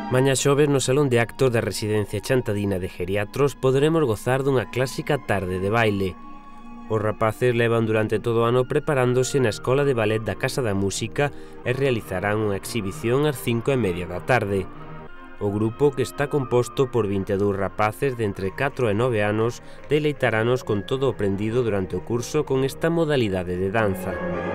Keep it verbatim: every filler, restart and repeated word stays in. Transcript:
Mañá xoves no Salón de Actos da Residencia Chantadina de Geriatros poderemos gozar dunha clásica tarde de baile. Os rapaces levan durante todo o ano preparándose na Escola de Ballet da Casa da Música e realizarán unha exhibición ás cinco e media da tarde. O grupo, que está composto por vinte e dous rapaces de entre catro e nove anos, deleitaranos con todo o aprendido durante o curso con esta modalidade de danza.